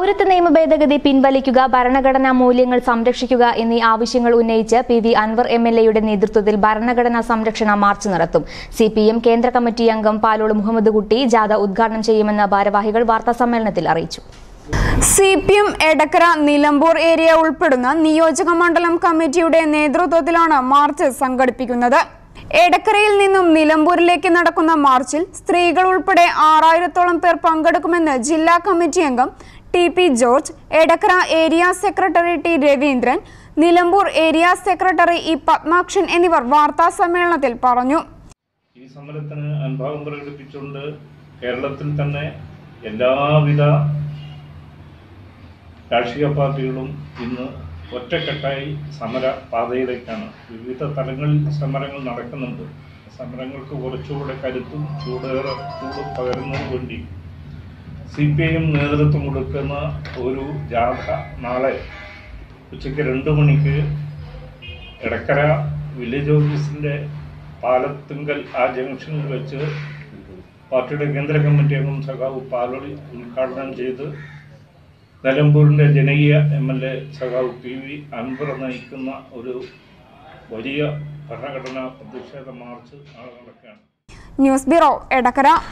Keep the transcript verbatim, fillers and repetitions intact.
പൗരത്വ നിയമ ഭേദഗതി പിൻവലിക്കുക, ഭരണഘടനാ മൂല്യങ്ങൾ സംരക്ഷിക്കുക എന്നീ ആവശ്യങ്ങൾ ഉന്നയിച്ച് P V Anvar M L എയുടെ നേതൃത്വത്തിൽ ഭരണഘടനാ സംരക്ഷണ മാർച്ച് നടത്തും. സി പി എം കേന്ദ്ര കമ്മിറ്റി അംഗം പാലോട് മുഹമ്മദ് കുട്ടി ജാഥ ഉദ്ഘാടനം ചെയ്യുമെന്ന് ഭാരവാഹികൾ വാർത്താസമ്മേളനത്തിൽ അറിയിച്ചു. C P M Edakkara Nilambur area ഉൾപ്പെടുന്ന നിയോജക മണ്ഡലം കമ്മിറ്റിയുടെ നേതൃത്വത്തിലാണ് മാർച്ച് സംഘടിപ്പിക്കുന്നത്. എടക്കരയിൽ നിന്നും നിലമ്പൂരിലേക്ക് നടക്കുന്ന മാർച്ചിൽ സ്ത്രീകൾ ഉൾപ്പെടെ ആറായിരത്തോളം പേർ പങ്കെടുക്കുമെന്ന് ജില്ലാ കമ്മിറ്റി അംഗം T P George, Edakkara area secretary T Raveendran, Nilambur area secretary E Padmakshan എന്നിവർ വാർത്താ സമ്മേളനത്തിൽ പറഞ്ഞു. ഈ സമരത്തിന് അനുഭാവം പ്രകടിപ്പിച്ചുകൊണ്ട് കേരളത്തിൽ തന്നെ എല്ലാവിധ രാഷ്ട്രീയ പാർട്ടികളും ഇന്ന് ഒറ്റക്കെട്ടായി സമര പാതയിലേക്കാണ്. വിവിധ തലങ്ങളിൽ സമരങ്ങൾ നടക്കുന്നുണ്ട്. സമരങ്ങൾക്ക് കുറച്ചുകൂടെ കരുത്തും ചൂടേറെ ചൂട് പകരുന്നതിന് വേണ്ടി സി പി ഐ എം നേതൃത്വം കൊടുക്കുന്ന ഒരു ജാഥ നാളെ ഉച്ചയ്ക്ക് രണ്ട് മണിക്ക് എടക്കര വില്ലേജ് ഓഫീസിൻ്റെ പാലത്തുങ്കൽ ആ ജംഗ്ഷനിൽ വെച്ച് പാർട്ടിയുടെ കേന്ദ്ര കമ്മിറ്റി അംഗം സഖാവ് പാലോളി ഉദ്ഘാടനം ചെയ്ത് നിലമ്പൂരിൻ്റെ ജനകീയ എം എൽ എ സഖാവ് പി വി അൻവർ നയിക്കുന്ന ഒരു വലിയ ഭരണഘടനാ പ്രതിഷേധ മാർച്ച് നാളെ നടക്കുകയാണ്. News bureau, Edakkara.